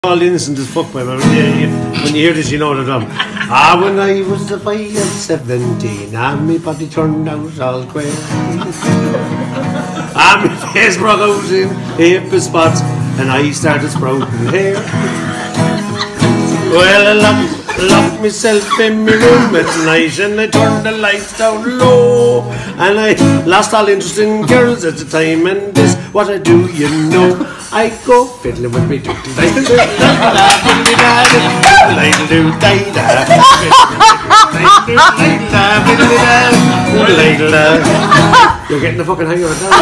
All innocent as fuck, man. When you hear this, you know the drum. When I was the boy of 17, and my body turned out all queer. And my face broke out in hip spots, and I started sprouting hair. Well, I locked myself in my room at night, and I turned the lights down low. And I lost all interest in girls at the time, and this what I do, you know. I go fiddling with me You're getting the fucking hang of it now.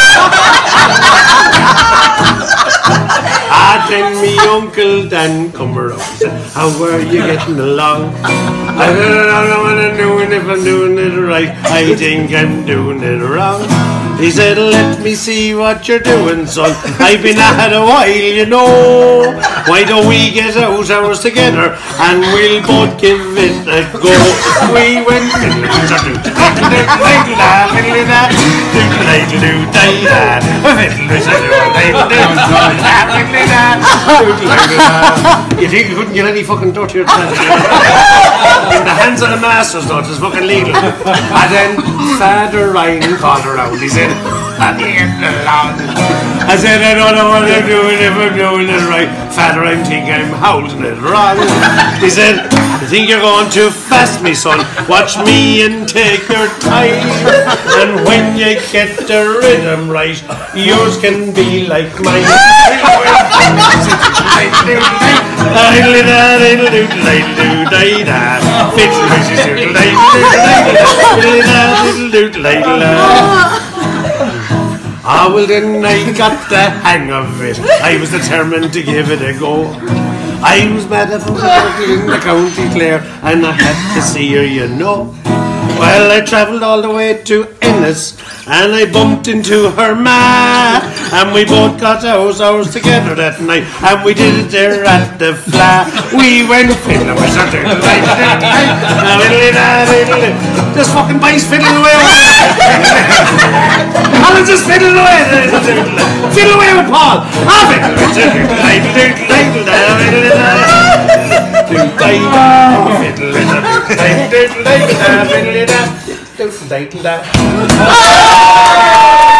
Then me Uncle Dan come around. How are you getting along? I don't know what I'm doing, if I'm doing it right. I think I'm doing it wrong. He said, let me see what you're doing, son. I've been at it a while, you know. Why don't we get ours together and we'll both give it a go? We went You think you couldn't get any fucking dirtier than that? In the hands of the masters, though, it's fucking legal. And then Father Ryan called around. He said, I said, I don't know what I'm doing, if I'm doing it right. Father, I think I'm holding it wrong. He said, I think you're going too fast, me son. Watch me and take your time. And when you get the rhythm right, yours can be like mine. Well then I got the hang of it. I was determined to give it a go. I was mad about the in the County Clare, and I had to see her, you know. Well, I travelled all the way to Ennis, and I bumped into her ma, and we both got ours together that night, and we did it there at the Fla. We went fiddling with her, just fucking boys fiddling away. Alan just fiddling away. Fiddle away with Paul. Fiddle